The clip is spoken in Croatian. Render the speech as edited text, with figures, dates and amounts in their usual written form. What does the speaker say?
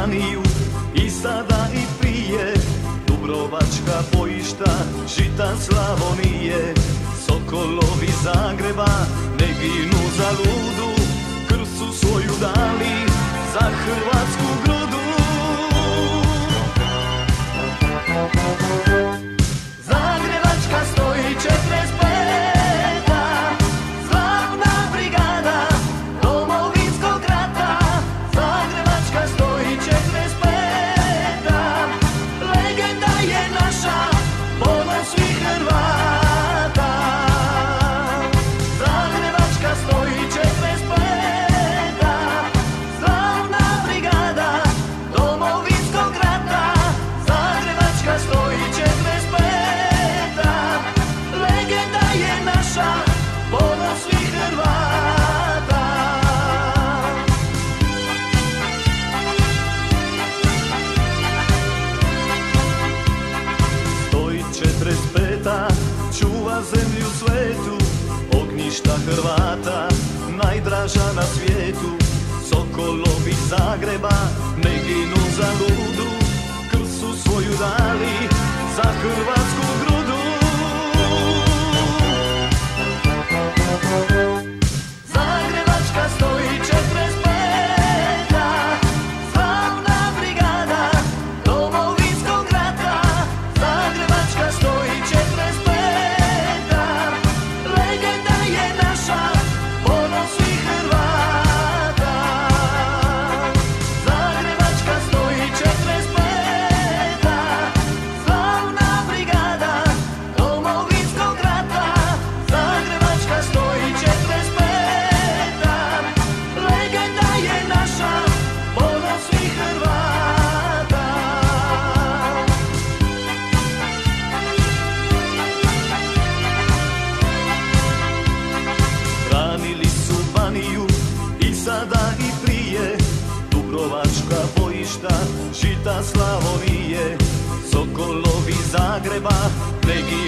Baniju i sada i prije, dubrovačka bojišta, žita Slavonije. Sokolovi Zagreba ne ginu za ludu, krv su svoju dali za hrvatsku grudu. Zagrebačka stoji 45-a, slavna brigada Domovinskog rata. Zagrebačka stoji 45-a, legenda je naša, ponos svih Hrvata. Zagrebačka stoji 45-a, slavna brigada Domovinskog rata. Zagrebačka stoji 45-a, legenda je naša, ponos svih Hrvata. Stoji 45-a, čuva zemlju svetu, ognjišta Hrvata, najdraža na svijetu. Sokolovi Zagreba ne ginu za ludu, krv su svoju dali za hrvatsku grudu. Zagrebačka stoji 45-a, slavna brigada Domovinskog rata. Zagrebačka stoji 45-a, legenda je naša, ponos svih Hrvata. Zagrebačka stoji 45-a, slavna brigada Domovinskog rata. Zagrebačka stoji 45-a, legenda je naša, ponos svih Hrvata. Branili su Baniju i sada i prije, dubrovačka bojišta, žita Slavonije. Sokolovi Zagreba ne ginu